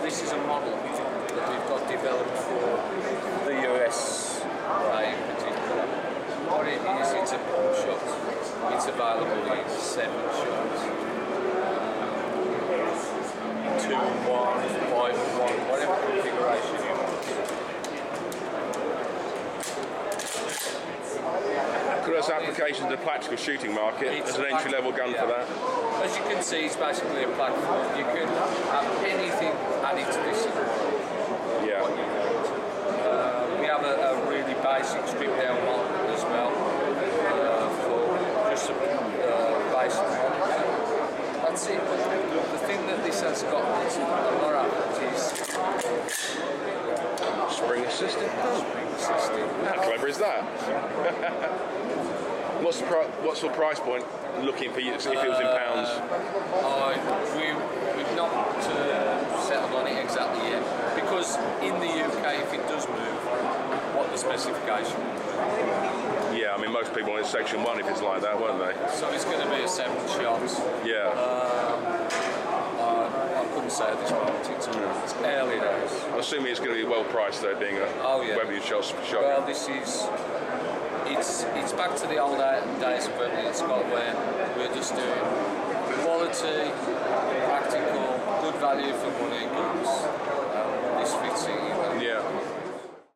this is a model that we've got developed for the US in particular. What it is, it's a pump shot. It's available in 7 shots. 2 and 1, 5 and 1, whatever configuration you want. Cross application to the practical shooting market. There's an entry-level gun for that. As you can see, it's basically a platform. You can have anything added to this. Yeah. We have a really basic strip down one as well for just a basic one. That's it. The thing that this has got a lot of is spring assisted. How clever is that? What's the price point looking for you if it was in pounds? We've not settled on it exactly yet, because in the UK, if it does move, what the specification? Yeah, I mean most people want section 1 if it's like that, won't they? So it's going to be a 7 shots. Yeah. I couldn't say at this moment. It's early days. I'm assuming it's going to be well priced though, being a Webley shot. Well, this is. It's back to the old days of Webley Scott, where we're just doing quality, practical, good value for money guns. This fits in. Yeah.